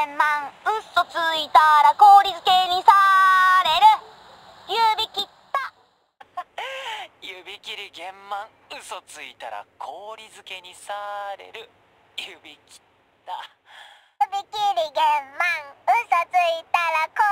玄満嘘ついたら氷漬けにされる。指切った。 指切り玄満嘘ついたら氷漬けにされる。指切った。 指切り玄満嘘ついたら氷